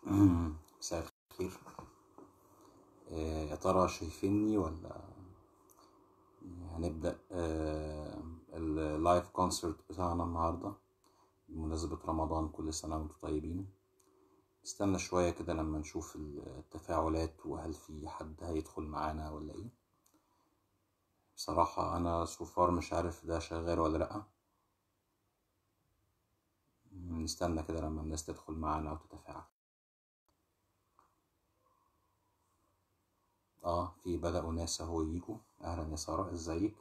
مساء الخير. يا ترى شايفيني ولا هنبدأ اللايف كونسرت بتاعنا النهاردة بمناسبة رمضان؟ كل سنة وانتم طيبين. استنى شوية كده لما نشوف التفاعلات وهل في حد هيدخل معانا ولا ايه. بصراحة انا سوفار مش عارف ده شغال ولا لأ. نستنى كده لما الناس تدخل معانا وتتفاعل. في بدأوا ناس اهو يجوا. اهلا يا سارة، ازيك؟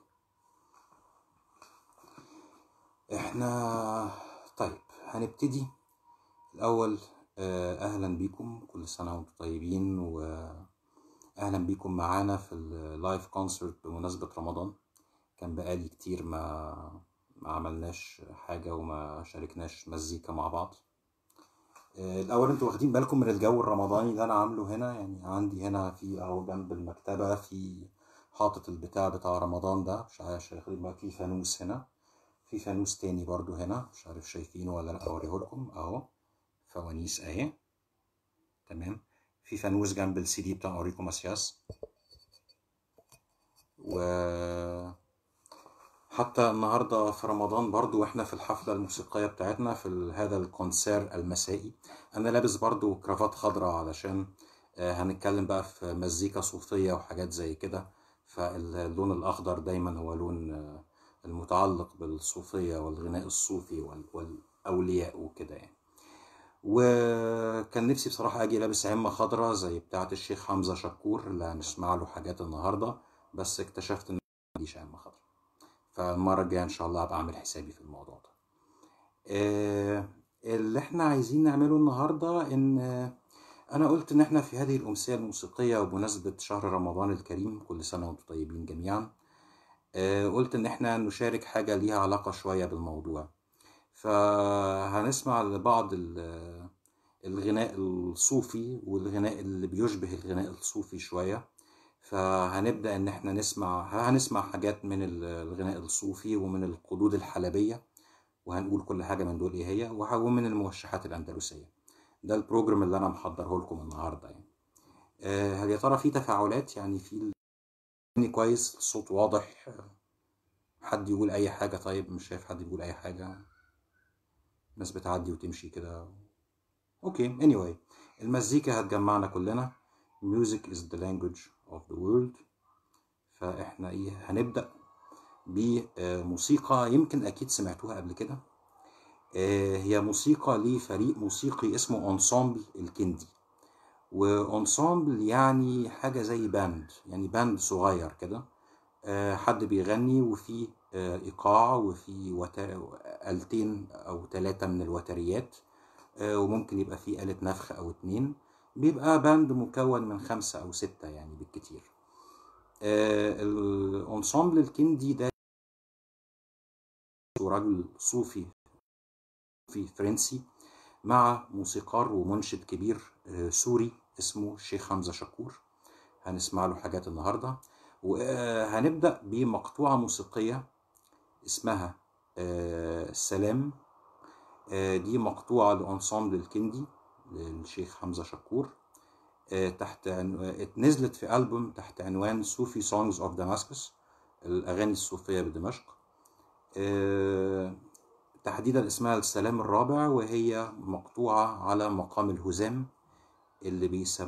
احنا طيب هنبتدي الأول. أهلا بيكم، كل سنة وانتم طيبين، وأهلا بيكم معانا في اللايف كونسرت بمناسبة رمضان. كان بقالي كتير ما عملناش حاجة وما شاركناش مزيكا مع بعض. الأول انتوا واخدين بالكم من الجو الرمضاني اللي أنا عامله هنا؟ يعني عندي هنا في أهو جنب المكتبة في حاطط البتاع بتاع رمضان ده، مش عارف شايفين، في فانوس هنا، في فانوس تاني برضو هنا، مش عارف شايفينه ولا لا. اوريهولكم اهو، فوانيس اهي، تمام. في فانوس جنب السي دي بتاع اوريكو ماسياس. وحتى النهارده في رمضان برضو واحنا في الحفلة الموسيقية بتاعتنا في هذا الكونسير المسائي، انا لابس برضو كرافات خضراء علشان هنتكلم بقى في مزيكا صوفية وحاجات زي كده. فاللون الاخضر دايما هو لون المتعلق بالصوفية والغناء الصوفي والاولياء وكده يعني. وكان نفسي بصراحة أجي لابس عمة خضراء زي بتاعة الشيخ حمزة شكور اللي هنسمع له حاجات النهاردة، بس اكتشفت إن مفيش عمة خضراء. فالمرة الجاية إن شاء الله هبقى أعمل حسابي في الموضوع ده. اللي احنا عايزين نعمله النهاردة إن أنا قلت إن احنا في هذه الأمسية الموسيقية وبمناسبة شهر رمضان الكريم، كل سنة وانتم طيبين جميعا، قلت إن احنا نشارك حاجة ليها علاقة شوية بالموضوع. فهنسمع لبعض الغناء الصوفي والغناء اللي بيشبه الغناء الصوفي شوية. فهنبدأ ان احنا هنسمع حاجات من الغناء الصوفي ومن القدود الحلبية، وهنقول كل حاجة من دول ايه هي، ومن الموشحات الأندلسية. ده البروجرام اللي انا محضره لكم النهاردة يعني. هل يا ترى في تفاعلات؟ يعني في كويس، الصوت واضح؟ حد يقول اي حاجة؟ طيب مش شايف حد يقول اي حاجة، الناس بتعدي وتمشي كده. اوكي، anyway، المزيكا هتجمعنا كلنا. music is the language of the world. فاحنا هنبدأ بموسيقى يمكن اكيد سمعتوها قبل كده. هي موسيقى لفريق موسيقي اسمه انسامبل الكندي. وانسامبل يعني حاجة زي باند، يعني باند صغير كده، حد بيغني وفي ايقاع وفي آلتين او 3 من الوتريات، وممكن يبقى فيه آلة نفخ أو 2. بيبقى باند مكون من 5 أو 6 يعني بالكتير. الانسامبل الكندي ده رجل صوفي فرنسي مع موسيقار ومنشد كبير سوري اسمه الشيخ حمزة شكور. هنسمع له حاجات النهاردة، وهنبدأ بمقطوعة موسيقية اسمها السلام. دي مقطوعة لأنسامبل الكندي للشيخ حمزة شكور، نزلت في ألبوم تحت عنوان صوفي سونجز اوف دمشق، الأغاني الصوفية بدمشق. تحديدا اسمها السلام الرابع، وهي مقطوعة على مقام الهزام اللي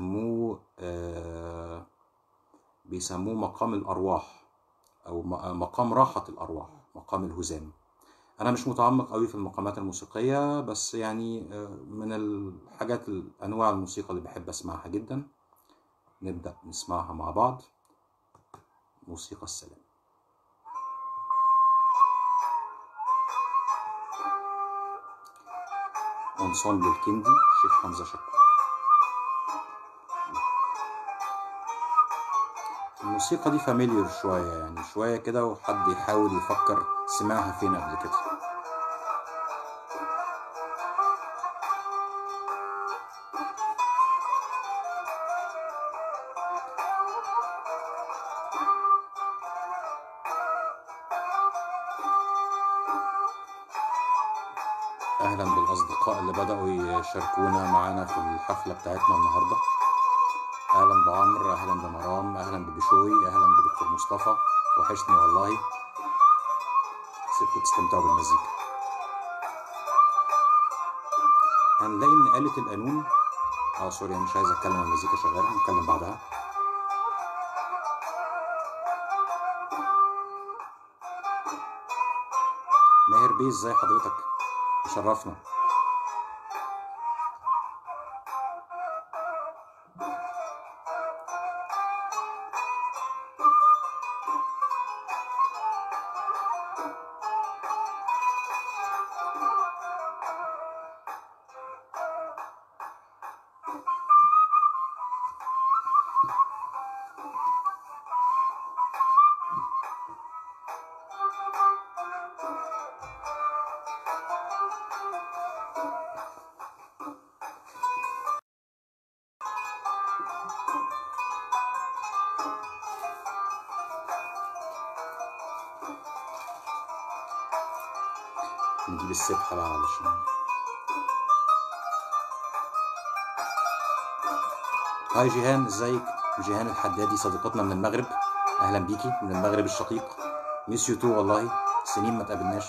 بيسموه مقام الأرواح أو مقام راحة الأرواح، مقام الهزام. أنا مش متعمق قوي في المقامات الموسيقية، بس يعني من الحاجات الأنواع الموسيقى اللي بحب أسمعها جدا. نبدأ نسمعها مع بعض، موسيقى السلام. انسامبل الكندي، الشيخ حمزة شكور. الموسيقى دي فاميليار شوية، يعني شوية كده وحد يحاول يفكر سمعها فين قبل كده. اهلا بالاصدقاء اللي بدأوا يشاركونا معانا في الحفلة بتاعتنا النهاردة. اهلا بعمر، اهلا بمرام، اهلا ببشوي، اهلا بدكتور مصطفى، وحشني والله. سيبكم تستمتعوا بالمزيكا. هنلاقي ان آلة القانون سوري، مش عايز اتكلم عن المزيكا شغالة، هنتكلم بعدها. ماهر بيه، ازاي حضرتك؟ تشرفنا. نجيب السبحة بقى علشان. هاي جيهان، ازيك؟ جيهان الحدادي صديقتنا من المغرب، اهلا بيكي من المغرب الشقيق. ميس يو تو والله، سنين ما تقابلناش.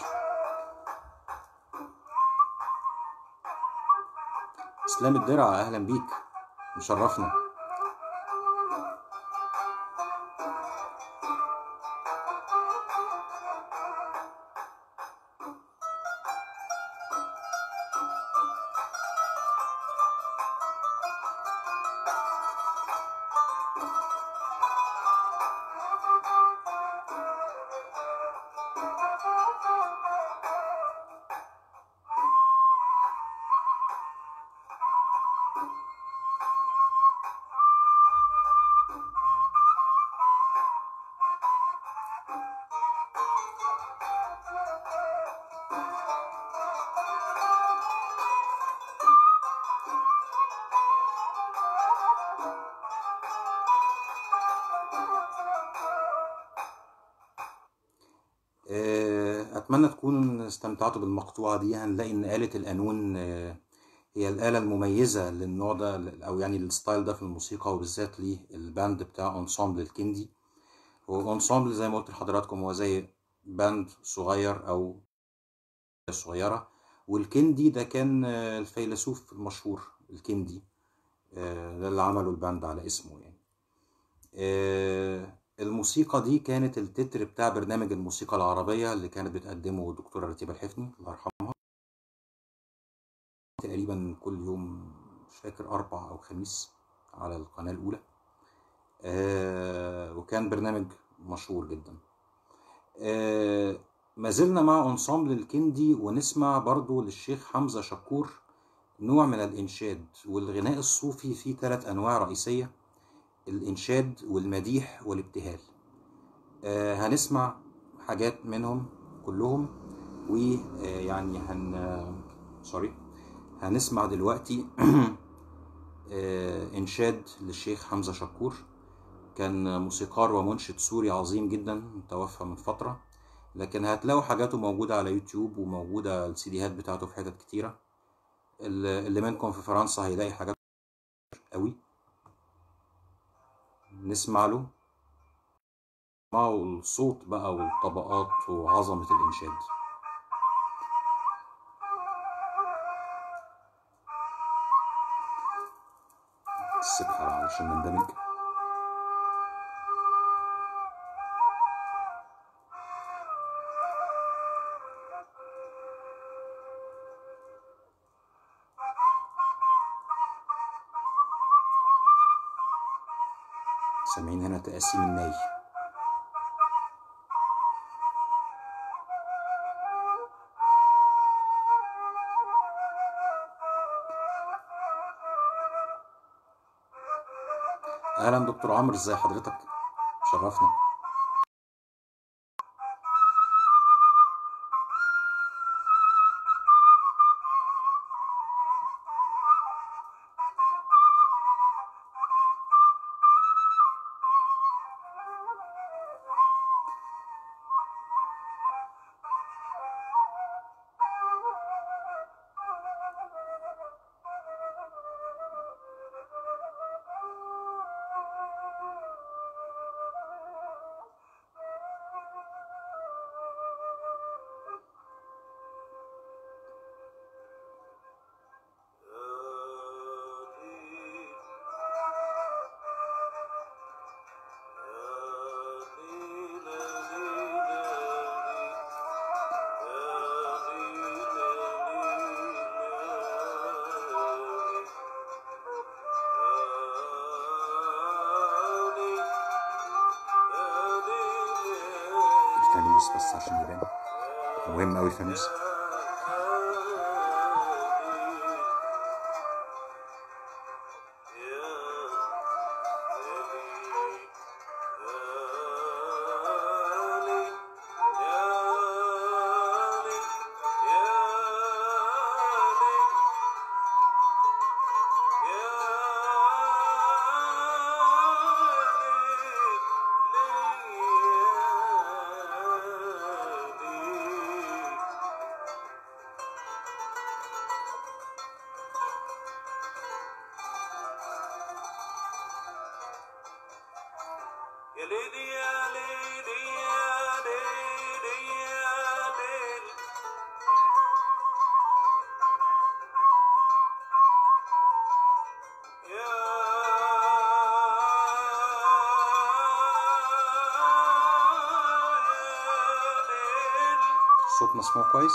اسلام الدرع، اهلا بيك، مشرفنا. أتمنى تكونوا استمتعتوا بالمقطوعة دي. هنلاقي إن آلة القانون هي الآلة المميزة للنوع ده، أو يعني الستايل ده في الموسيقى، وبالذات للباند بتاع أنسامبل الكندي. هو أنسامبل زي ما قلت لحضراتكم هو زي باند صغير أو صغيرة، والكندي ده كان الفيلسوف المشهور الكندي، ده اللي عملوا الباند على اسمه يعني. الموسيقى دي كانت التتر بتاع برنامج الموسيقى العربية اللي كانت بتقدمه الدكتورة رتيبة الحفني الله يرحمها، تقريبا كل يوم، مش فاكر، أربع أو خميس على القناة الأولى. وكان برنامج مشهور جدا. ما زلنا مع أنسامبل الكندي، ونسمع برضو للشيخ حمزة شكور نوع من الإنشاد. والغناء الصوفي فيه 3 أنواع رئيسية: الإنشاد والمديح والابتهال. هنسمع حاجات منهم كلهم، ويعني هنسمع دلوقتي إنشاد للشيخ حمزة شكور. كان موسيقار ومنشد سوري عظيم جدا، توفى من فترة، لكن هتلاقوا حاجاته موجودة على يوتيوب، وموجودة السيديهات بتاعته في حتت كتيرة. اللي منكم في فرنسا هيلاقي حاجات قوي. نسمع له، معه الصوت بقى والطبقات وعظمة الإنشاد. السبحة علشان نندمج. سامعين هنا تقاسيم الناي. اهلا دكتور عمرو، ازي حضرتك؟ شرفنا. كويس بس عشان يبان، مهم أوي الفانوس. الصوت مسموع كويس؟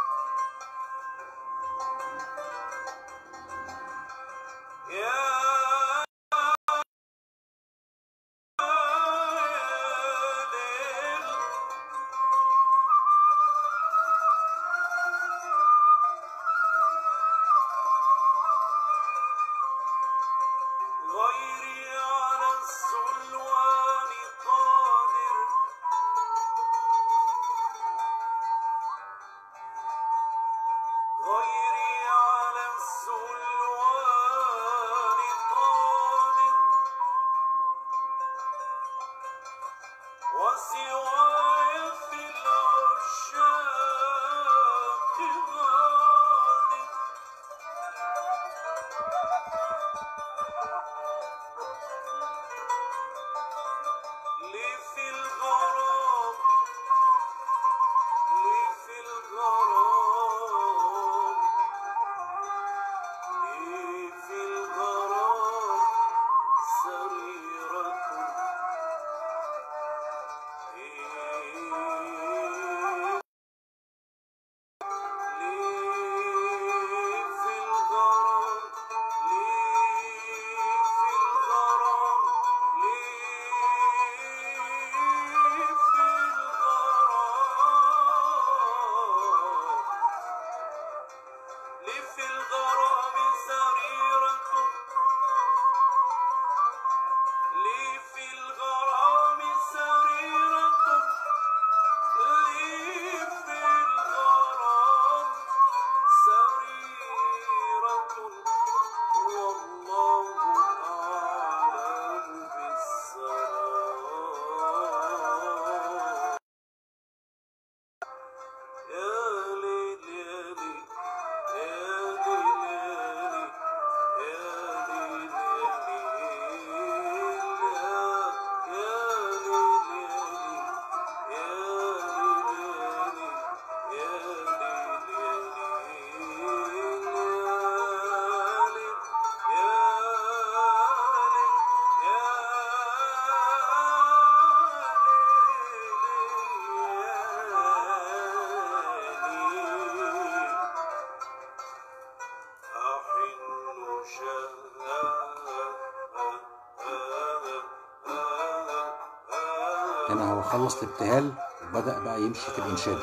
هنا هو خلص الابتهال وبدأ بقى يمشي في الإنشاد.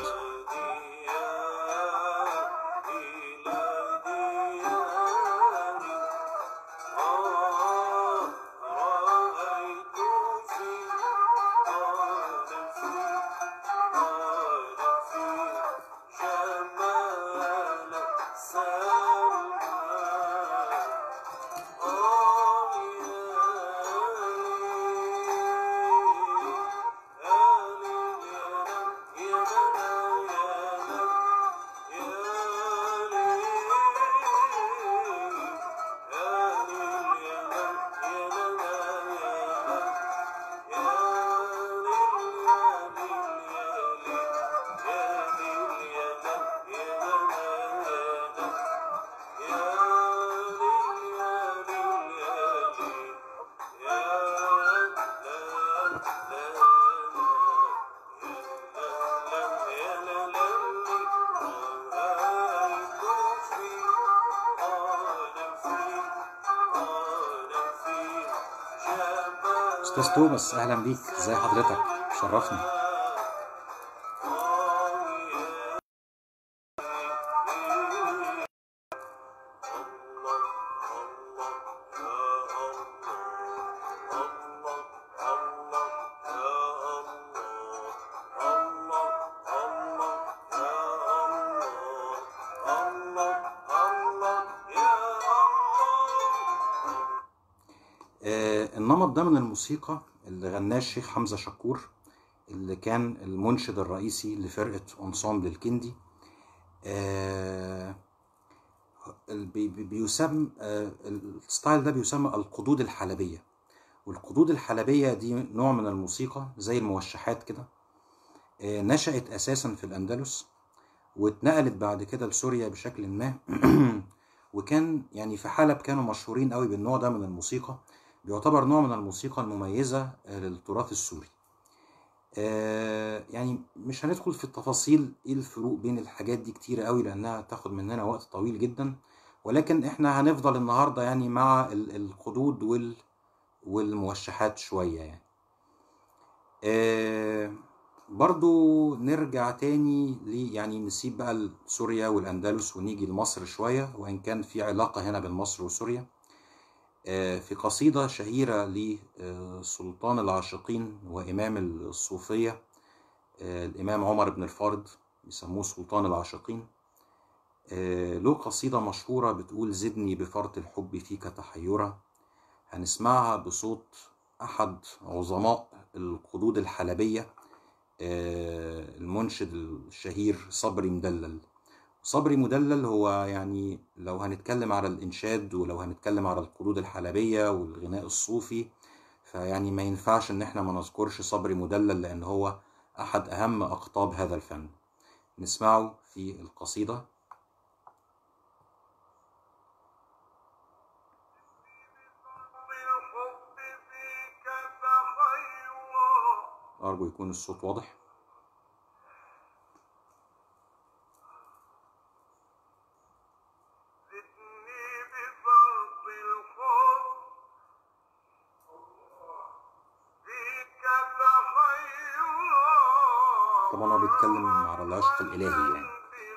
أستاذ توماس، أهلا بيك، إزي حضرتك؟ شرفني. النمط ده من الموسيقى اللي غناه الشيخ حمزة شكور، اللي كان المنشد الرئيسي لفرقة انصامبل الكندي. بيسمى الستايل ده بيسمى القدود الحلبية. والقدود الحلبية دي نوع من الموسيقى زي الموشحات كده، نشأت أساسا في الأندلس واتنقلت بعد كده لسوريا بشكل ما. وكان يعني في حلب كانوا مشهورين قوي بالنوع ده من الموسيقى، بيعتبر نوع من الموسيقى المميزة للتراث السوري. يعني مش هندخل في التفاصيل ايه الفروق بين الحاجات دي كتير قوي لانها تاخد مننا وقت طويل جدا، ولكن احنا هنفضل النهاردة يعني مع القدود والموشحات شوية يعني. برضو نرجع تاني يعني نسيب بقى سوريا والأندلس ونيجي لمصر شوية، وإن كان في علاقة هنا بين مصر وسوريا. في قصيدة شهيرة لسلطان العاشقين وإمام الصوفية، الإمام عمر بن الفارض، بيسموه سلطان العاشقين. له قصيدة مشهورة بتقول: زدني بفرط الحب فيك تحيرا. هنسمعها بصوت أحد عظماء القدود الحلبية، المنشد الشهير صبري مدلل. صبري مدلل هو يعني لو هنتكلم على الإنشاد ولو هنتكلم على القدود الحلبية والغناء الصوفي، فيعني ما ينفعش إن احنا ما نذكرش صبري مدلل، لأن هو أحد أهم أقطاب هذا الفن. نسمعه في القصيدة. أرجو يكون الصوت واضح. طبعا هو بيتكلم على العشق الإلهي يعني.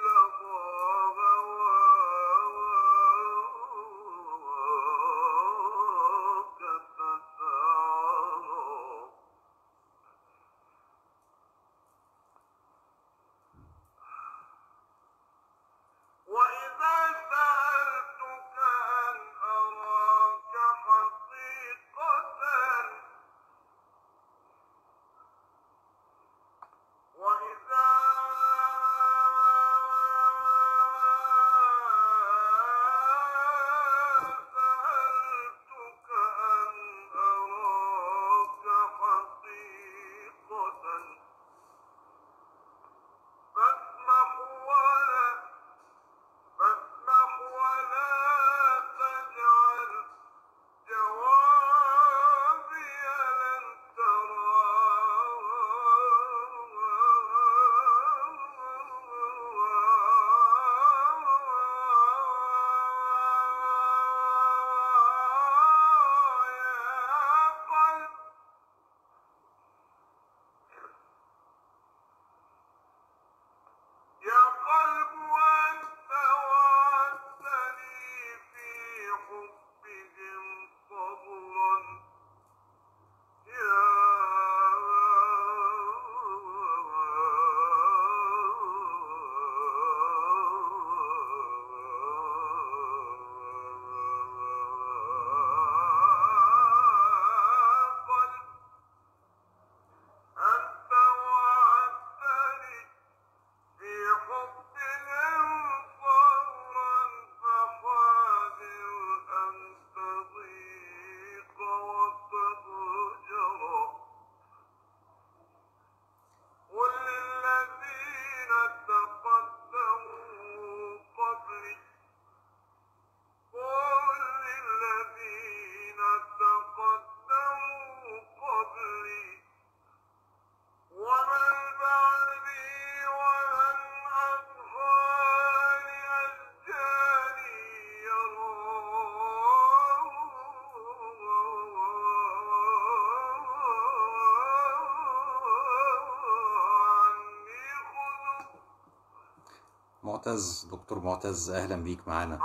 معتز، دكتور معتز، أهلا بيك معانا.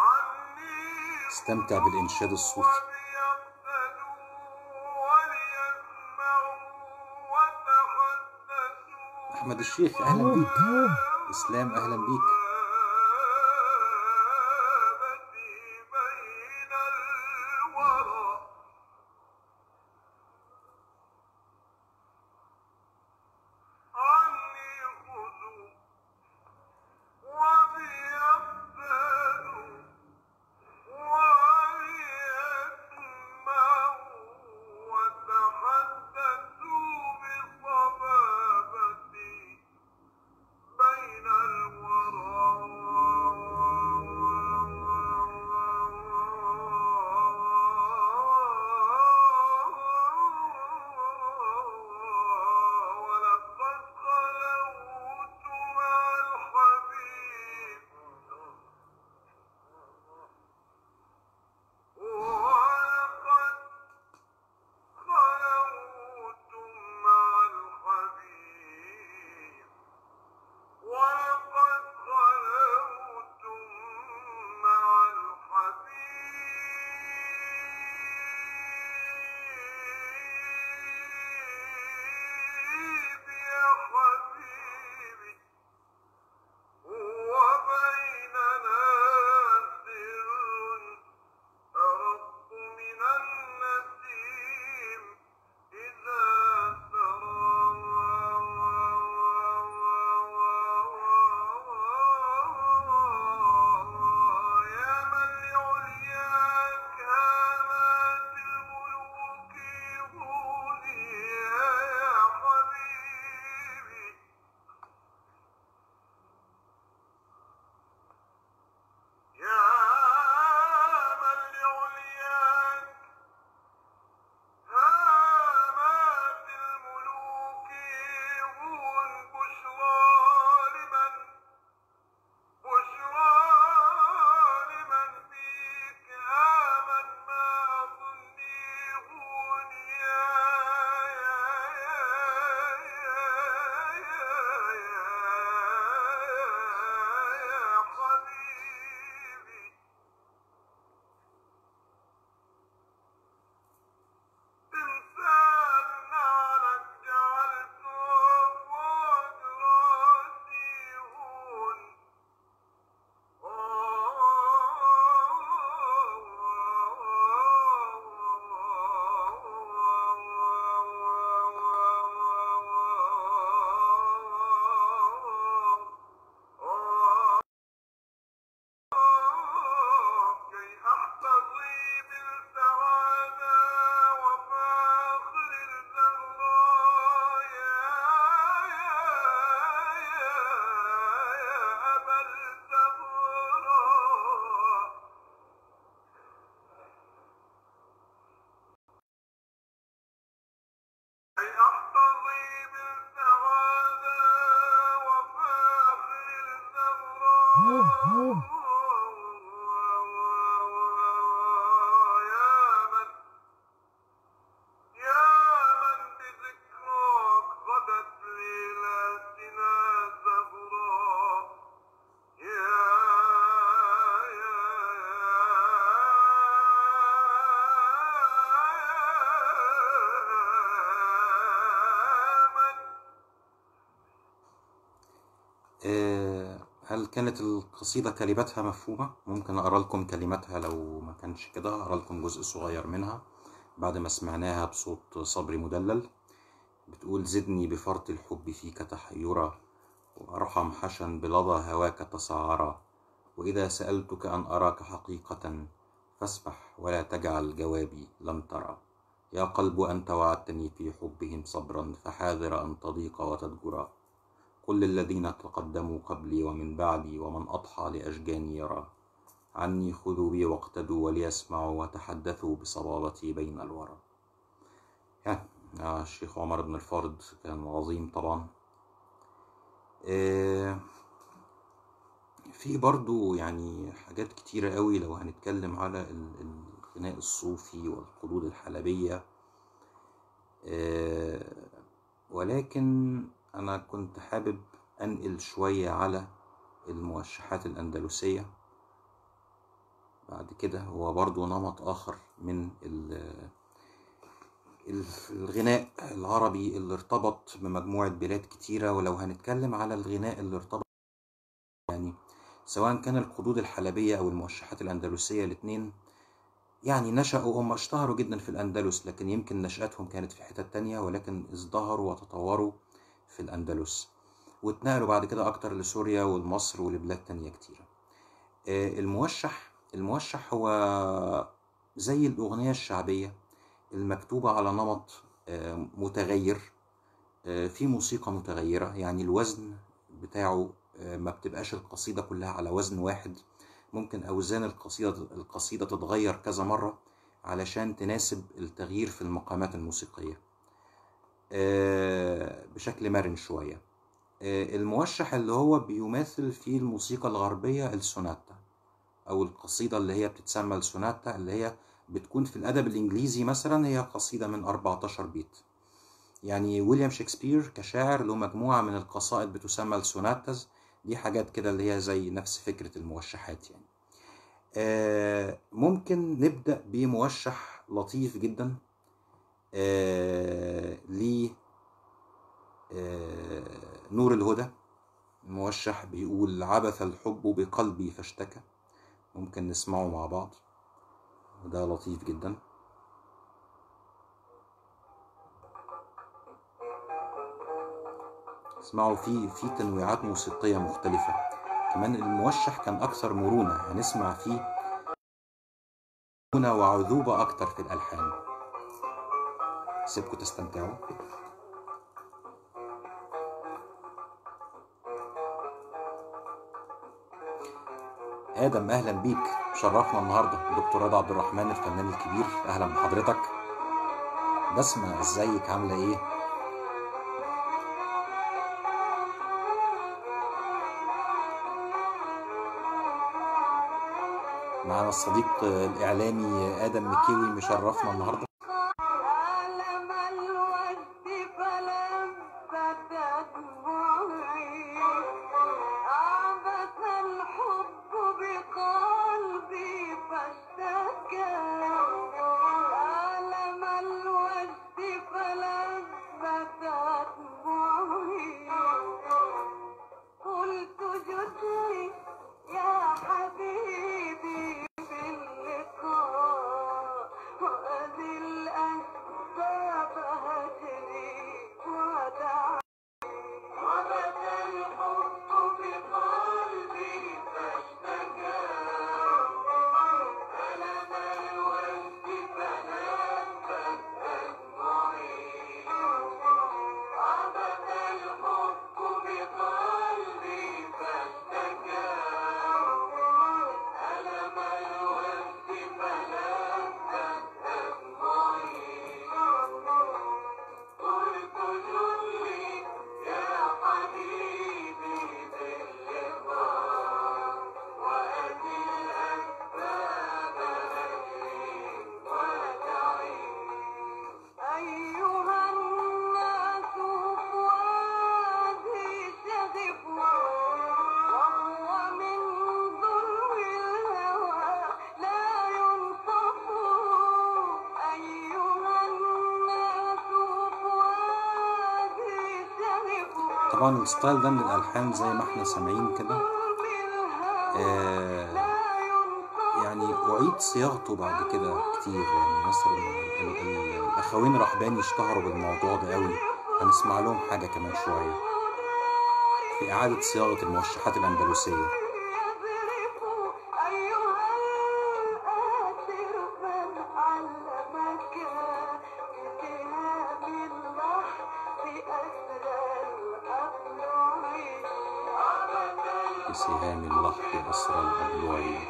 استمتع بالإنشاد الصوفي. أحمد الشيخ أهلا بيك. إسلام أهلا بيك. كانت القصيدة كلماتها مفهومة. ممكن أقرأ لكم كلماتها لو ما كانش كده، أقرأ لكم جزء صغير منها بعد ما سمعناها بصوت صبري مدلل. بتقول: زدني بفرط الحب فيك تحيرا، وأرحم حشا بلظى هواك تسعرا، وإذا سألتك أن أراك حقيقة فاسمح ولا تجعل جوابي لم ترى. يا قلب أنت وعدتني في حبهم صبرا، فحاذر أن تضيق وتدجرا. قل للذين تقدموا قبلي ومن بعدي، ومن أضحى لأشجاني يرى، عني خذوا بي واقتدوا وليسمعوا، وتحدثوا بصبابتي بين الورى. يعني الشيخ عمر بن الفارض كان عظيم طبعا. في برضو يعني حاجات كتيرة قوي لو هنتكلم على الغناء الصوفي والقدود الحلبية، ولكن أنا كنت حابب أنقل شوية على الموشحات الأندلسية. بعد كده هو برضو نمط آخر من الغناء العربي اللي ارتبط بمجموعة بلاد كتيرة. ولو هنتكلم على الغناء اللي ارتبط يعني سواء كان القدود الحلبية أو الموشحات الأندلسية، الاتنين يعني نشأوا، هم اشتهروا جدا في الأندلس، لكن يمكن نشأتهم كانت في حتة تانية، ولكن ازدهروا وتطوروا في الأندلس، واتنقلوا بعد كده أكتر لسوريا والمصر ولبلاد تانية كتيرة. الموشح هو زي الأغنية الشعبية المكتوبة على نمط متغير، في موسيقى متغيرة. يعني الوزن بتاعه ما بتبقاش القصيدة كلها على وزن واحد، ممكن أوزان القصيدة تتغير كذا مرة علشان تناسب التغيير في المقامات الموسيقية بشكل مرن شوية. الموشح اللي هو بيماثل في الموسيقى الغربية السوناتا، أو القصيدة اللي هي بتتسمى السوناتا، اللي هي بتكون في الأدب الإنجليزي مثلا هي قصيدة من 14 بيت. يعني ويليام شكسبير كشاعر له مجموعة من القصائد بتسمى السوناتاز، دي حاجات كده اللي هي زي نفس فكرة الموشحات يعني. ممكن نبدأ بموشح لطيف جدا لنور الهدى. الموشح بيقول: عبث الحب بقلبي فاشتكى. ممكن نسمعه مع بعض، وده لطيف جدا. اسمعوا في تنويعات موسيقية مختلفة. كمان الموشح كان أكثر مرونة، هنسمع فيه مرونة وعذوبة أكتر في الألحان. سيبكم تستمتعوا. آدم، أهلا بيك، شرفنا النهاردة. دكتور رضا عبد الرحمن الفنان الكبير، أهلا بحضرتك. بسمة، ازيك، عاملة ايه؟ معنا الصديق الإعلامي آدم مكيوي مشرفنا النهاردة. طبعا الستايل ده من الألحان زي ما احنا سامعين كده يعني أعيد صياغته بعد كده كتير. يعني مثلا الأخوين رحباني اشتهروا بالموضوع ده قوي، هنسمع لهم حاجة كمان شوية في إعادة صياغة الموشحات الأندلسية. بسهام اللحظ أسرى الأضلوع.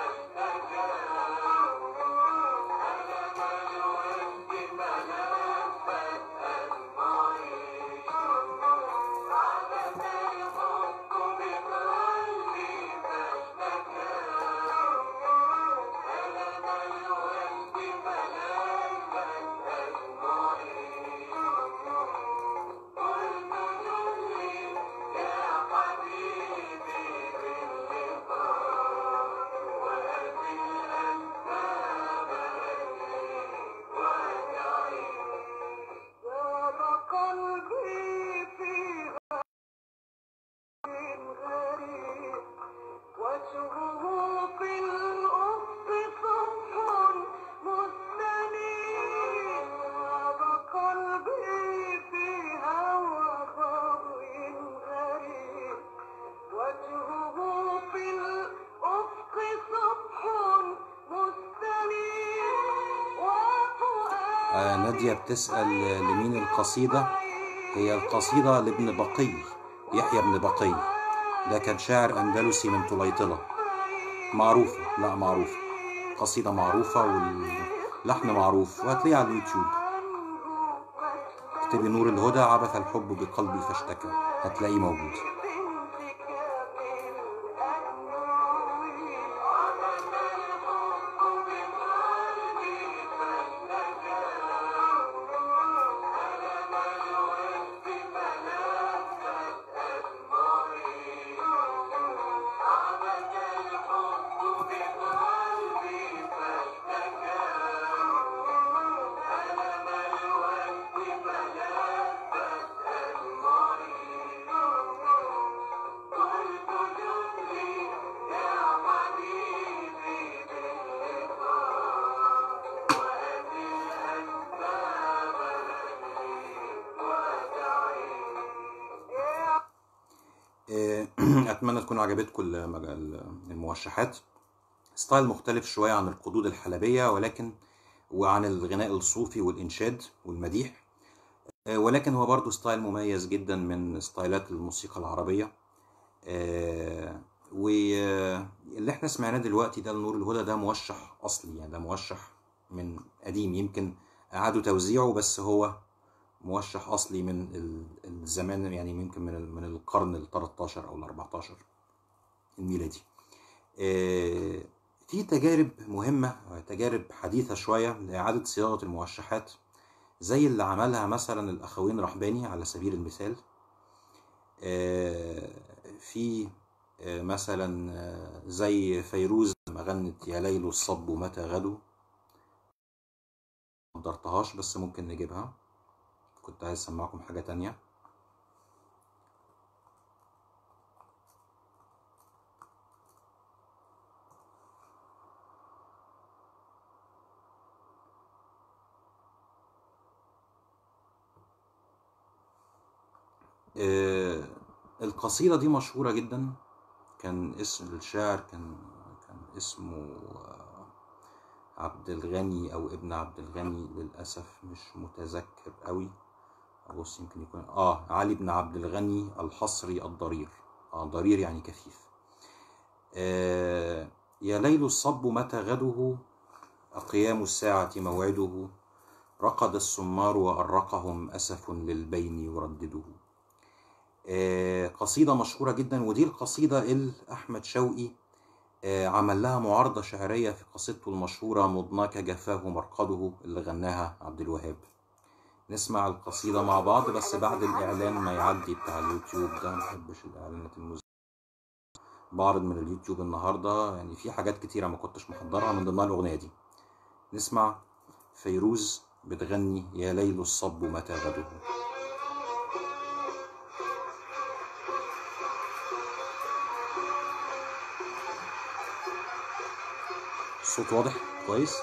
نادية بتسأل لمين القصيدة؟ هي القصيدة لابن بقي، يحيى بن بقي، ده كان شاعر أندلسي من طليطلة، معروفة، لا معروفة، قصيدة معروفة واللحن معروف، وهتلاقيه على اليوتيوب. اكتبي نور الهدى عبث الحب بقلبي فاشتكى، هتلاقيه موجود. اتمنى تكون عجبتكم الموشحات. ستايل مختلف شويه عن القدود الحلبيه، ولكن وعن الغناء الصوفي والانشاد والمديح، ولكن هو برضو ستايل مميز جدا من ستايلات الموسيقى العربيه. واللي احنا سمعناه دلوقتي ده النور الهدى، ده موشح اصلي، يعني ده موشح من قديم، يمكن اعادوا توزيعه، بس هو موشح اصلي من الزمان، يعني يمكن من القرن ال 13 او ال 14 الميلادي. في تجارب مهمه، تجارب حديثه شويه لاعاده صياغه الموشحات، زي اللي عملها مثلا الاخوين رحباني على سبيل المثال. في مثلا زي فيروز لما غنت يا ليل الصب متى غدو، ما قدرتهاش بس ممكن نجيبها، كنت عايز اسمعكم حاجة تانية. القصيدة دي مشهورة جدا، كان اسم الشاعر كان اسمه عبد الغني او ابن عبد الغني، للأسف مش متذكر قوي، بص يمكن يكون علي بن عبد الغني الحصري الضرير، ضرير يعني كفيف. يا ليل الصب متى غده، أقيام الساعة موعده، رقد السمار وأرقهم أسف للبين يردده. قصيدة مشهورة جدا، ودي القصيدة اللي أحمد شوقي عمل لها معارضة شعرية في قصيدته المشهورة مضناك جفاه مرقده، اللي غناها عبد الوهاب. نسمع القصيدة مع بعض بس بعد الإعلان ما يعدي بتاع اليوتيوب ده، محبش الإعلانات الموسيقى. بعرض من اليوتيوب النهاردة، يعني في حاجات كتيرة ما كنتش محضرها، من ضمنها الأغنية دي. نسمع فيروز بتغني يا ليل الصب متى غده. الصوت واضح كويس.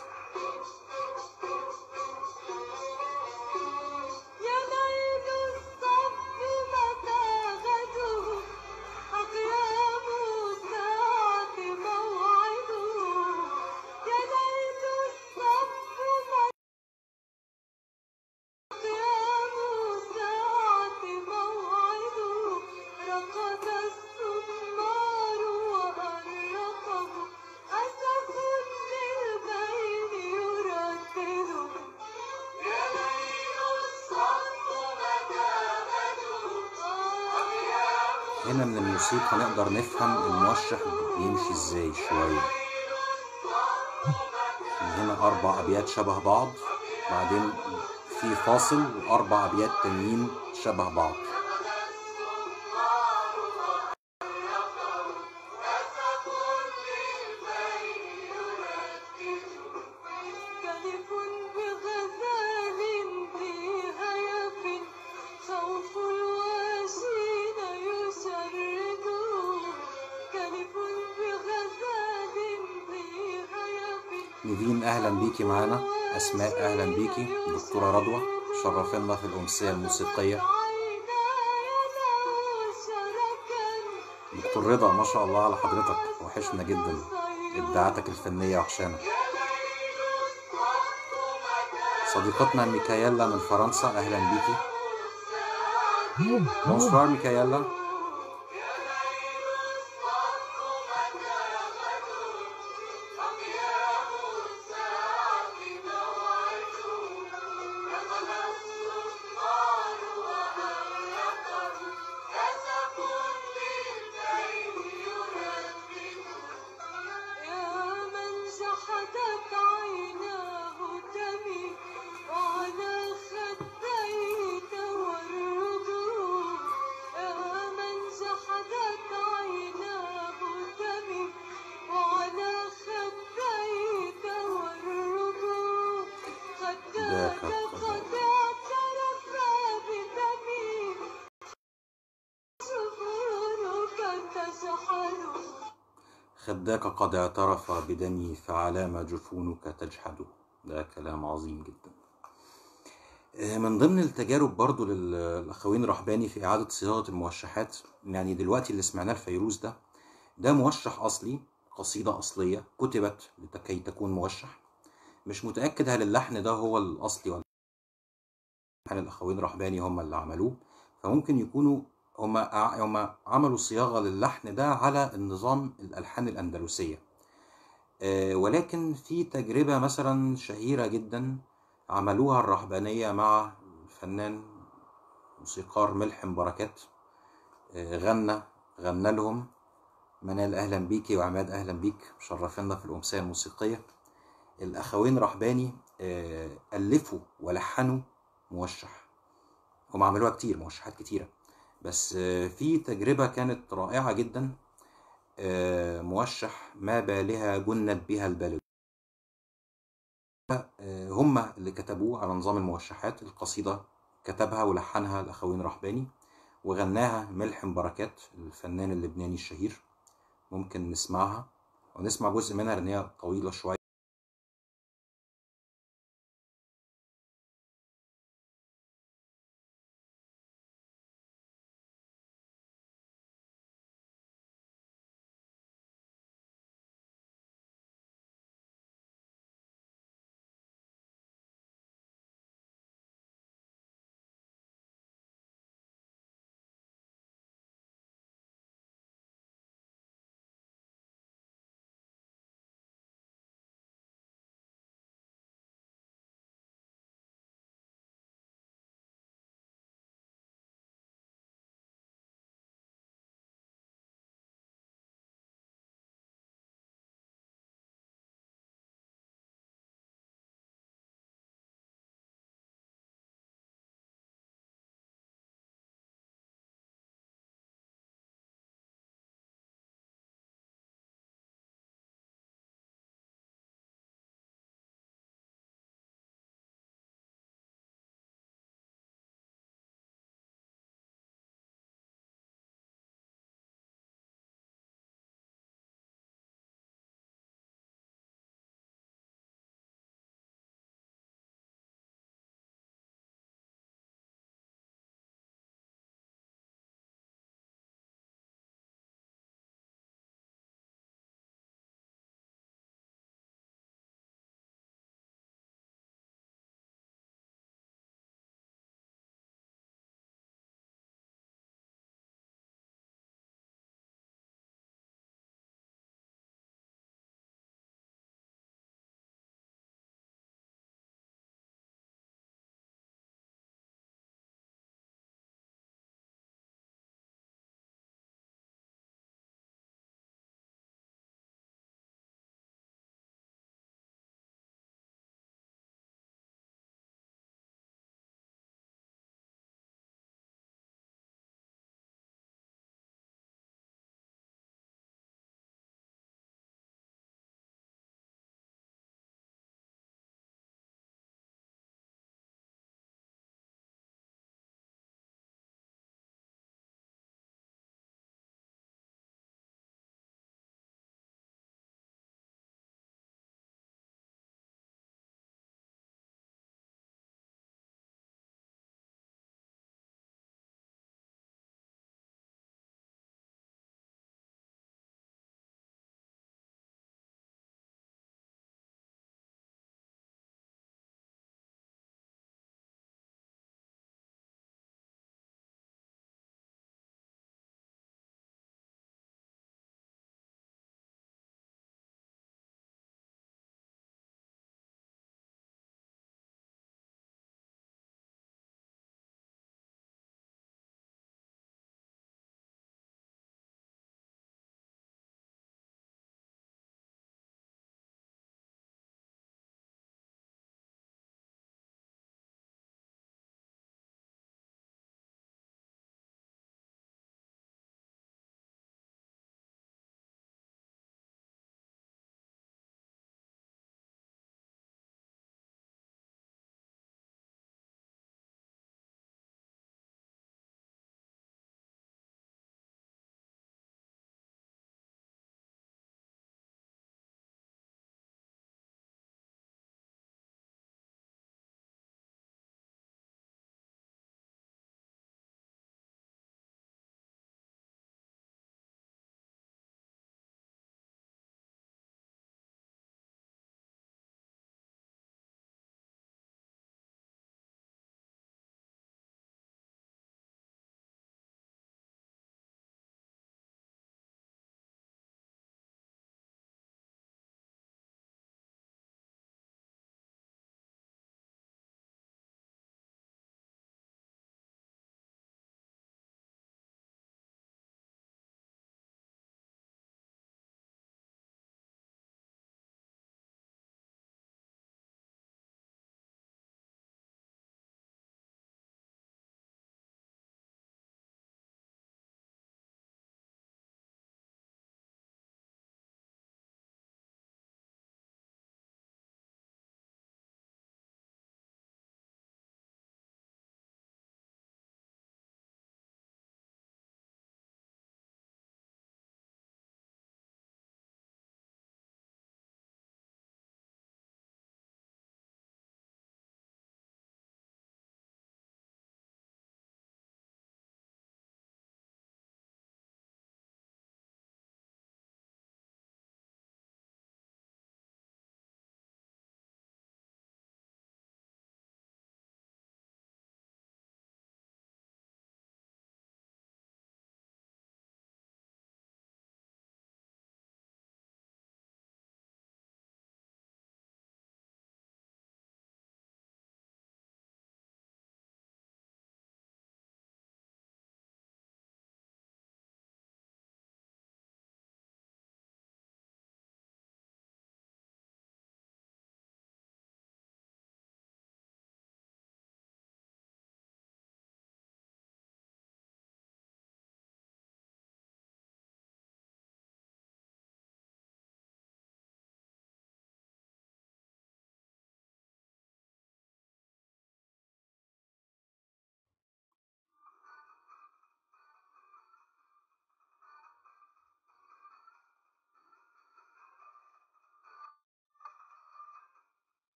هنا من الموسيقى نقدر نفهم الموشح بيمشي ازاي شوية. هنا 4 أبيات شبه بعض، بعدين في فاصل و4 أبيات تانيين شبه بعض. نيفين أهلا بيكي معانا، أسماء أهلا بيكي، دكتورة رضوى شرفنا في الأمسية الموسيقية، دكتور رضا ما شاء الله على حضرتك، وحشنا جدا، إبداعاتك الفنية وحشانا. صديقتنا ميكايلا من فرنسا أهلا بيكي. بونسوار ميكايلا. خداك قد اعترف بدمي فعلى ما جفونك تجحد. ده كلام عظيم جدا. من ضمن التجارب برضو للأخوين الرحباني في إعادة صياغة الموشحات، يعني دلوقتي اللي سمعناه الفيروز ده موشح أصلي، قصيدة أصلية كتبت لكي تكون موشح. مش متأكد هل اللحن ده هو الأصلي ولا لحن الأخوين الرحباني هم اللي عملوه، فممكن يكونوا هم عملوا صياغة للحن ده على النظام الألحان الأندلسية. ولكن في تجربة مثلا شهيرة جدا عملوها الرهبانية مع الفنان موسيقار ملحم بركات. غنى لهم. منال أهلا بيكي، وعماد أهلا بيك، شرفنا في الأمسية الموسيقية. الأخوين رهباني ألفوا ولحنوا موشح، هم عملوها كتير، موشحات كتيرة، بس في تجربة كانت رائعة جدا، موشح ما بالها جنت بها البلد. هم اللي كتبوه على نظام الموشحات. القصيدة كتبها ولحنها الأخوين رهباني، وغناها ملحم بركات الفنان اللبناني الشهير. ممكن نسمعها ونسمع جزء منها لأن هي طويلة شوية.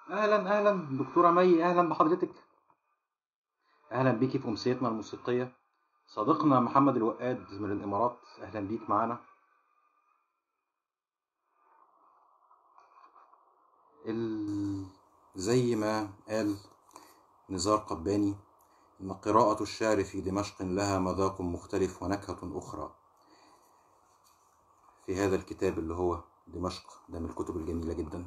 أهلا أهلا دكتورة مي، أهلا بحضرتك. أهلا بيكي في أمسيتنا الموسيقية. صديقنا محمد الوقاد من الإمارات، أهلا بيك معانا. ال... زي ما قال نزار قباني، إن قراءة الشعر في دمشق لها مذاق مختلف ونكهة أخرى. في هذا الكتاب اللي هو دمشق، ده من الكتب الجميلة جدا.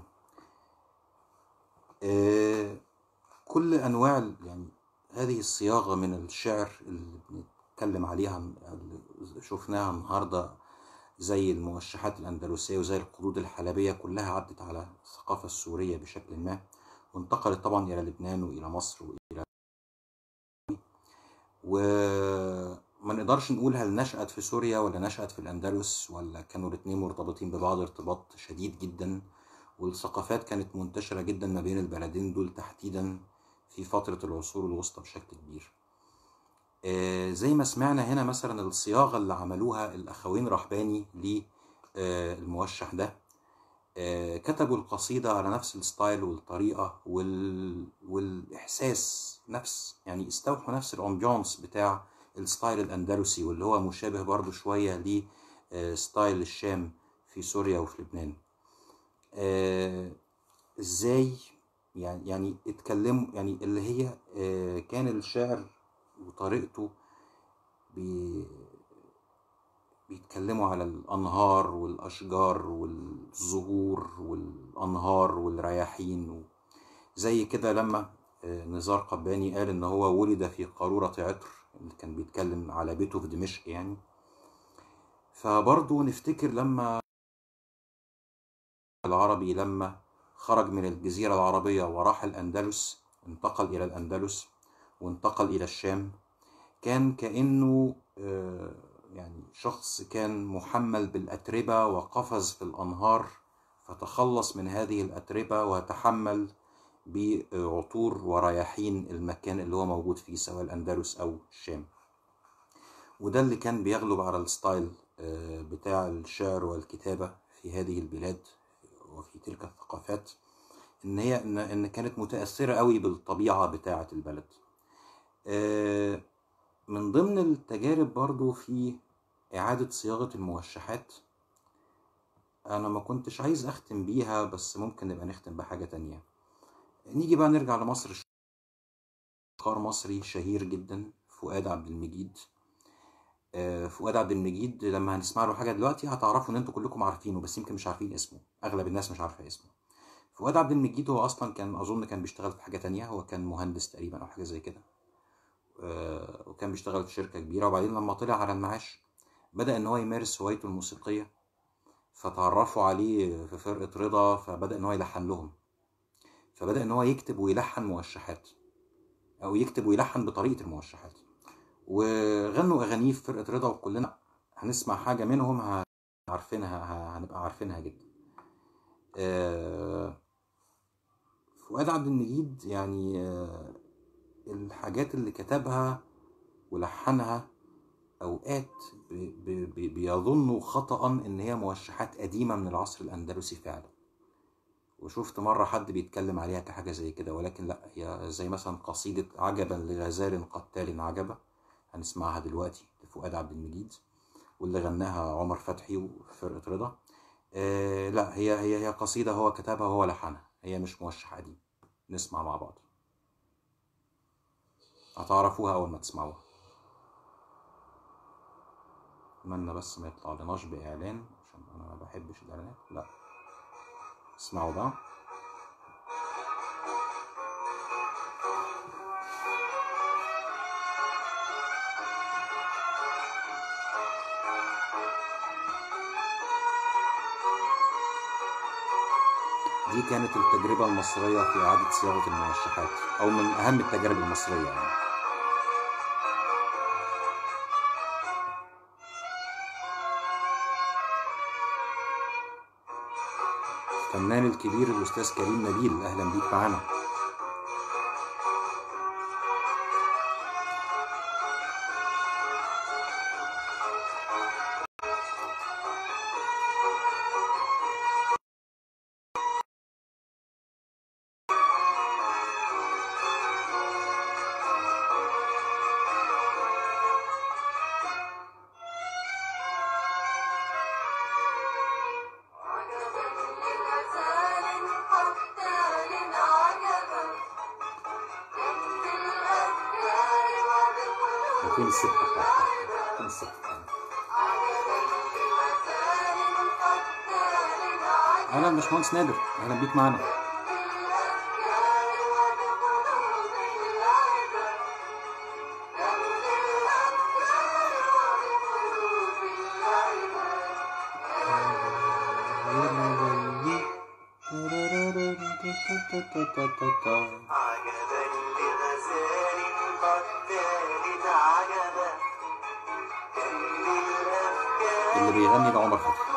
آه، كل أنواع يعني هذه الصياغة من الشعر اللي بنتكلم عليها، اللي شفناها النهاردة، زي الموشحات الأندلسية وزي القرود الحلبية، كلها عدت على الثقافة السورية بشكل ما، وانتقلت طبعا إلى لبنان وإلى مصر وما نقدرش نقول هل نشأت في سوريا ولا نشأت في الأندلس، ولا كانوا الاتنين مرتبطين ببعض ارتباط شديد جدا، والثقافات كانت منتشرة جدا ما بين البلدين دول تحديدا في فترة العصور الوسطى بشكل كبير. زي ما سمعنا هنا مثلا الصياغة اللي عملوها الأخوين رحباني للموشح ده، كتبوا القصيدة على نفس الستايل والطريقة والإحساس نفس، يعني استوحوا نفس الأمبيونس بتاع الستايل الأندلسي، واللي هو مشابه برضو شوية لستايل الشام في سوريا وفي لبنان. ازاي يعني اتكلموا، يعني اللي هي كان الشعر وطريقته بيتكلموا على الأنهار والأشجار والزهور والأنهار والرياحين، زي كده لما نزار قباني قال إن هو ولد في قارورة عطر، اللي كان بيتكلم على بيته في دمشق يعني. فبرضه نفتكر لما العربي لما خرج من الجزيرة العربية وراح الأندلس، انتقل إلى الأندلس وانتقل إلى الشام، كان كأنه يعني شخص كان محمل بالأتربة وقفز في الأنهار، فتخلص من هذه الأتربة وتحمل بعطور ورياحين المكان اللي هو موجود فيه، سواء الأندلس أو الشام. وده اللي كان بيغلب على الستايل بتاع الشعر والكتابة في هذه البلاد وفي تلك الثقافات، إن هي إن كانت متأثرة قوي بالطبيعة بتاعة البلد. من ضمن التجارب برضو في إعادة صياغة الموشحات، أنا ما كنتش عايز أختم بيها، بس ممكن نبقى نختم بحاجة تانية. نيجي بقى نرجع لمصر، شعار مصري شهير جدا، فؤاد عبد المجيد. فؤاد عبد المجيد لما هنسمع له حاجة دلوقتي هتعرفوا إن أنتوا كلكم عارفينه، بس يمكن مش عارفين اسمه، أغلب الناس مش عارفة اسمه. فؤاد عبد المجيد هو أصلا كان أظن كان بيشتغل في حاجة تانية، هو كان مهندس تقريبا أو حاجة زي كده، وكان بيشتغل في شركة كبيرة، وبعدين لما طلع على المعاش بدأ إن هو يمارس هوايته الموسيقية، فتعرفوا عليه في فرقة رضا، فبدأ إن هو يلحن لهم، فبدأ إن هو يكتب ويلحن موشحات، أو يكتب ويلحن بطريقة الموشحات، وغنوا أغانيه في فرقة رضا، وكلنا هنسمع حاجة منهم عارفينها، هنبقى عارفينها جدا. فؤاد عبد المجيد يعني الحاجات اللي كتبها ولحنها أوقات بيظنوا خطأ إن هي موشحات قديمة من العصر الأندلسي فعلا، وشفت مرة حد بيتكلم عليها كحاجة زي كده، ولكن لا، هي زي مثلا قصيدة عجبا لغزال قتال عجبة، هنسمعها دلوقتي لفؤاد عبد المجيد، واللي غناها عمر فتحي وفرقة رضا. لا، هي قصيدة هو كتبها وهو لحنها، هي مش موشح قديم. نسمع مع بعض، هتعرفوها أول ما تسمعوها. أتمنى بس ما يطلع لناش بإعلان، عشان أنا ما بحبش الإعلانات. لا، اسمعوا بقى. دي كانت التجربة المصرية في إعادة صياغة الموشحات، أو من أهم التجارب المصرية يعني. الفنان الكبير الأستاذ كريم نبيل، أهلا بيك معانا. فين السبحة بتاعتك؟ فين السبحة؟ أهلا باشمهندس نادر، أهلا بيك معانا. اللي بيغني ده عمر فتحي.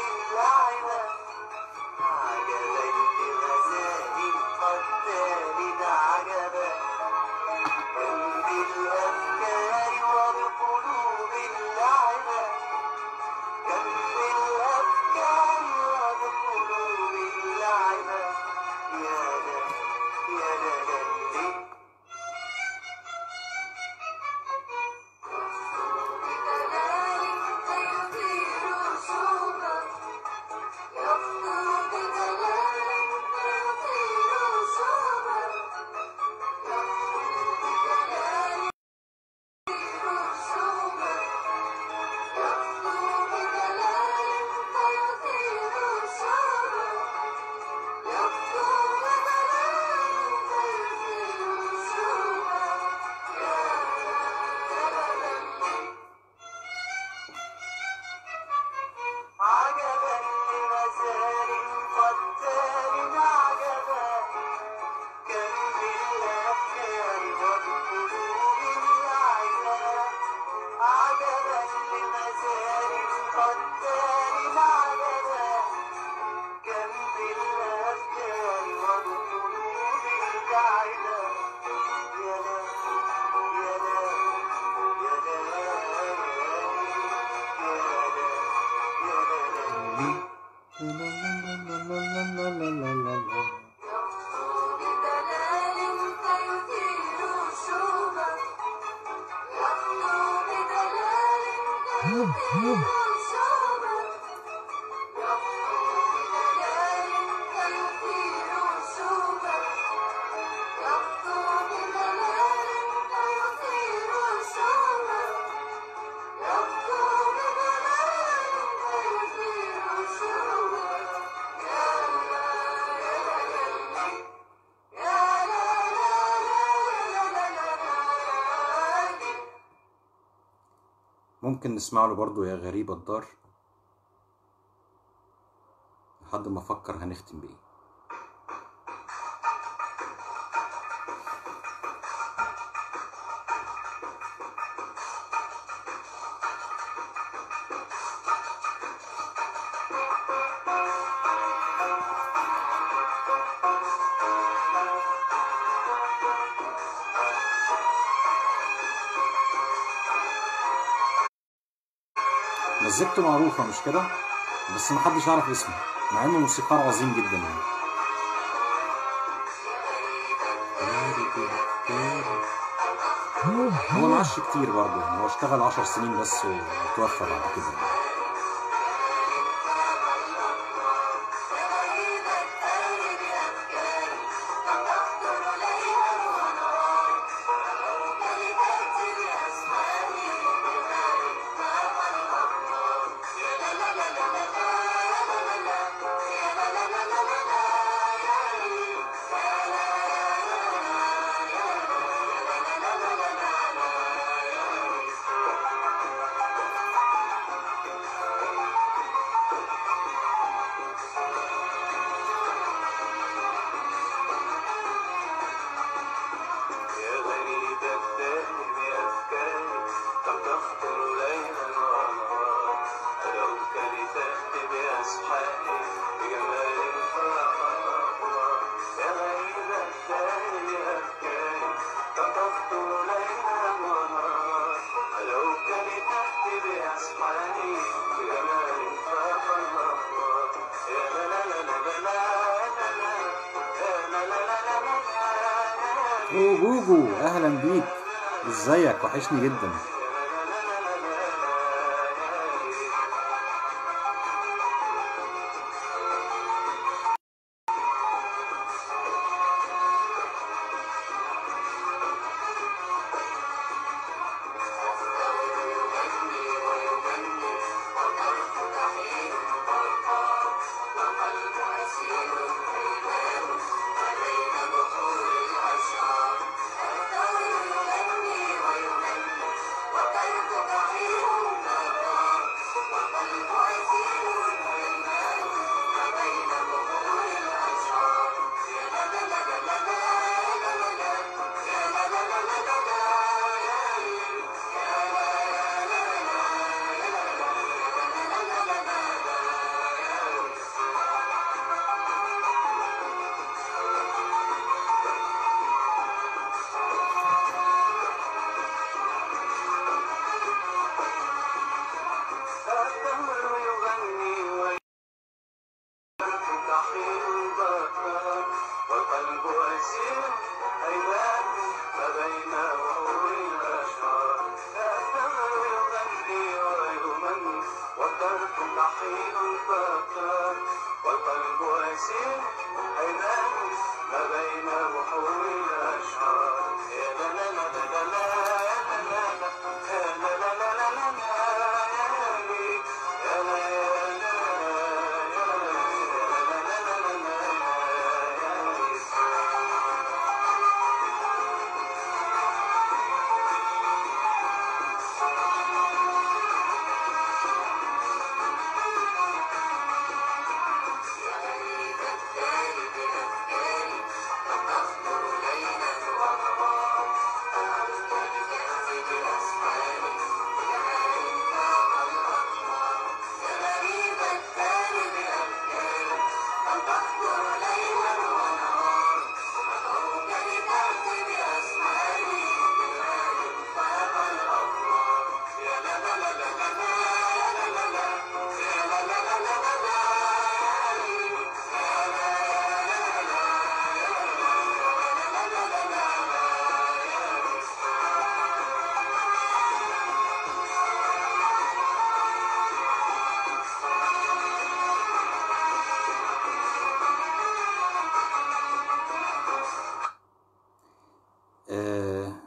ممكن نسمع له برضو يا غريب الدار لحد ما افكر هنختم بايه. مزجته معروفة مش كده؟ بس محدش يعرف اسمه مع انه موسيقار عظيم جدا يعني. هو معاش كتير برضه يعني، هو اشتغل 10 سنين بس وتوفى بعد كده يعني. اوه جوجو، اهلا بيك، ازيك؟ وحشني جدا.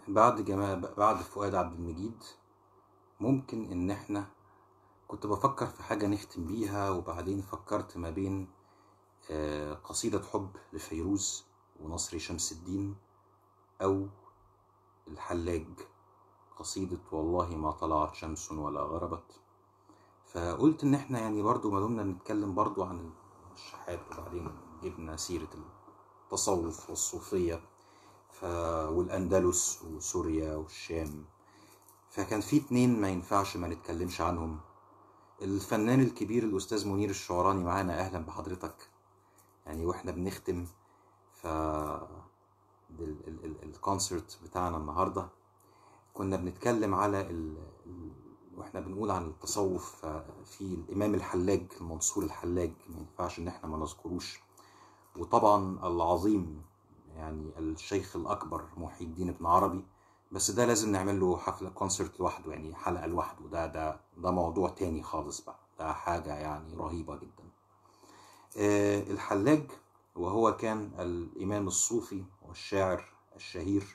بعد فؤاد عبد المجيد، ممكن ان احنا، كنت بفكر في حاجة نختم بيها، وبعدين فكرت ما بين قصيدة حب لفيروز ونصر شمس الدين، او الحلاج قصيدة والله ما طلعت شمس ولا غربت. فقلت ان احنا يعني برضو ما دمنا نتكلم برضو عن الشحات، وبعدين جبنا سيرة التصوف والصوفية والأندلس وسوريا والشام، فكان في اتنين ما ينفعش ما نتكلمش عنهم. الفنان الكبير الأستاذ منير الشعراني معانا، أهلا بحضرتك. يعني واحنا بنختم ف الكونسرت بتاعنا النهاردة، كنا بنتكلم على واحنا بنقول عن التصوف، في الإمام الحلاج المنصور الحلاج ما ينفعش إن احنا ما نذكروش، وطبعا العظيم يعني الشيخ الأكبر محي الدين ابن عربي، بس ده لازم نعمل له حفلة كونسرت لوحده، يعني حلقة لوحده، ده موضوع تاني خالص بقى، ده حاجة يعني رهيبة جدا. الحلاج، وهو كان الإمام الصوفي والشاعر الشهير،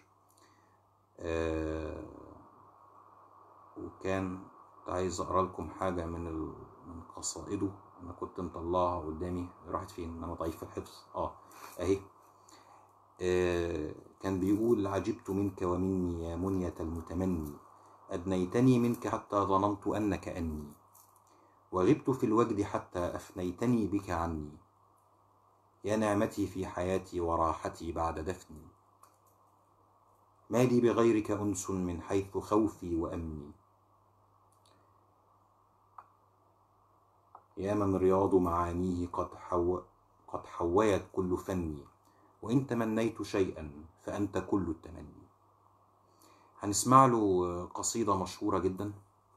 وكان عايز أقرأ لكم حاجة من قصائده. أنا كنت مطلعها قدامي، راحت فين؟ أنا ضعيف في الحفظ. أهي. كان بيقول: عجبت منك ومني يا منية المتمني، أدنيتني منك حتى ظننت أنك أني، وغبت في الوجد حتى أفنيتني بك عني، يا نعمتي في حياتي وراحتي بعد دفني، ما لي بغيرك أنس من حيث خوفي وأمني، يا من رياض معانيه قد حويت كل فني، وإن تمنيت شيئا فأنت كل التمني. هنسمع له قصيدة مشهورة جدا،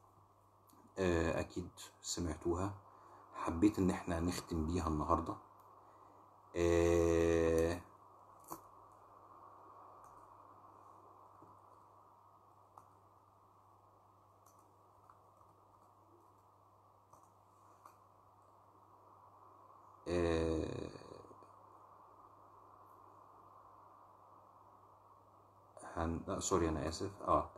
أكيد سمعتوها، حبيت إن احنا نختم بيها النهاردة. لا سوري، أنا آسف.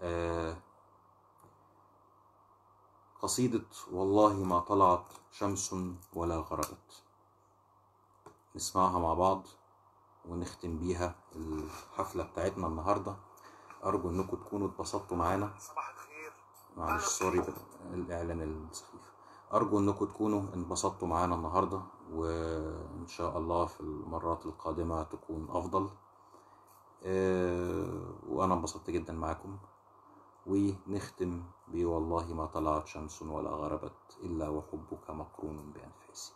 قصيدة والله ما طلعت شمس ولا غربت، نسمعها مع بعض ونختم بيها الحفلة بتاعتنا النهاردة. أرجو أنكم تكونوا اتبسطتوا معانا. صباح الخير. معلش سوري الإعلان السخيف. أرجو أنكم تكونوا انبسطتوا معانا النهاردة، وإن شاء الله في المرات القادمة تكون أفضل. وأنا انبسطت جدا معاكم، ونختم والله ما طلعت شمس ولا غربت إلا وحبك مقرون بأنفاسي.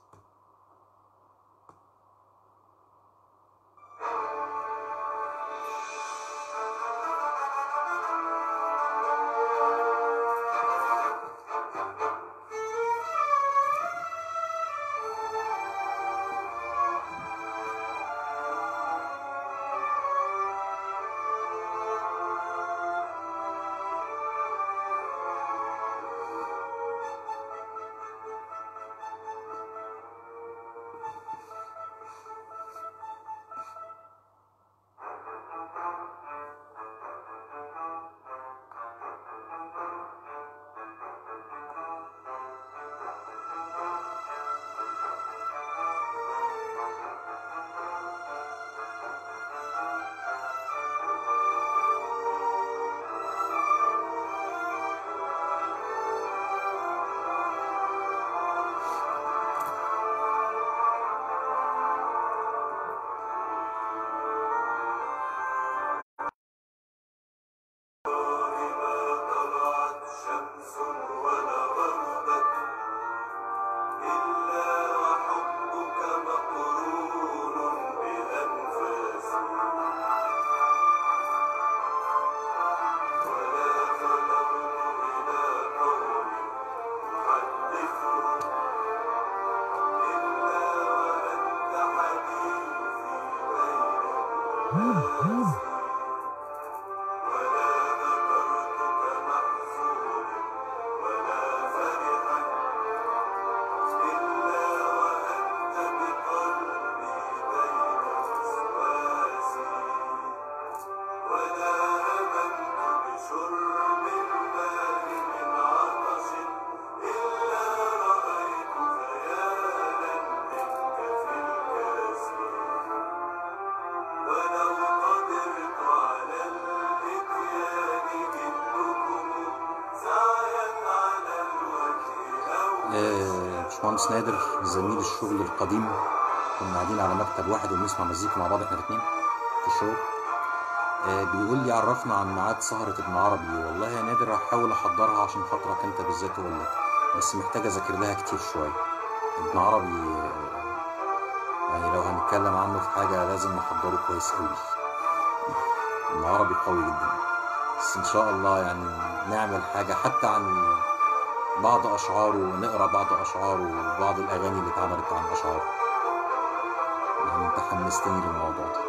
باشمهندس نادر زميل الشغل القديم، كنا قاعدين على مكتب واحد وبنسمع مزيكا مع بعض احنا الاتنين في الشغل. بيقول لي عرفنا عن ميعاد سهرة ابن عربي. والله يا نادر هحاول احضرها عشان خاطرك انت بالذات اقول لك، بس محتاج اذاكر لها كتير شويه. ابن عربي يعني لو هنتكلم عنه في حاجه لازم نحضره كويس قوي. ابن عربي قوي جدا، بس ان شاء الله يعني نعمل حاجه حتى عن بعض اشعاره، ونقرا بعض اشعاره وبعض الاغاني اللي اتعملت عن اشعاره. يعني انت حمستني للموضوع ده.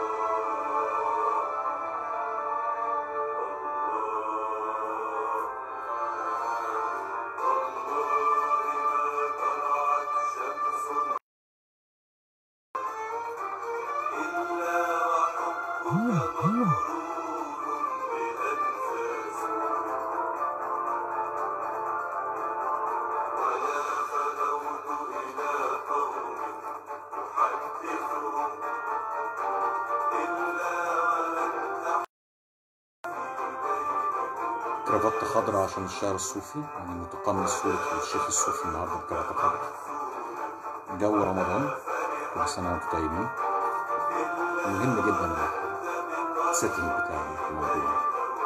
كرافته خضراء عشان الشعر الصوفي، يعني متقمص صورة الشيخ الصوفي النهارده بكرافته خضراء. جو رمضان، كل سنة وانتم طيبين. مهم جدا السيتنج بتاع الموضوع.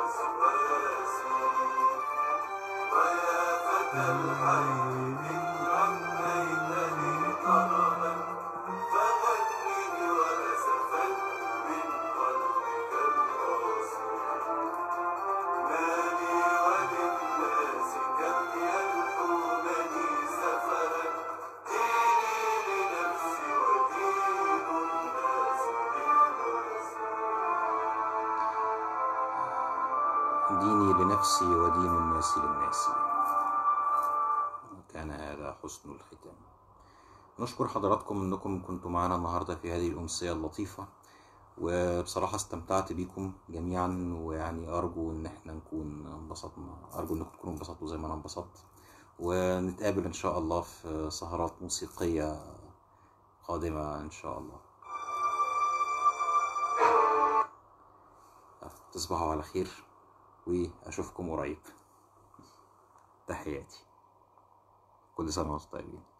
ديني لنفسي ودين الناس للناس. كان هذا حسن الختام. نشكر حضراتكم انكم كنتوا معنا النهارده في هذه الامسيه اللطيفه، وبصراحه استمتعت بيكم جميعا، ويعني ارجو ان احنا نكون انبسطنا، ارجو انكم تكونوا انبسطوا زي ما انا انبسطت، ونتقابل ان شاء الله في سهرات موسيقيه قادمه ان شاء الله. تصبحوا على خير واشوفكم قريب. تحياتي، كل سنه وانتم طيبين.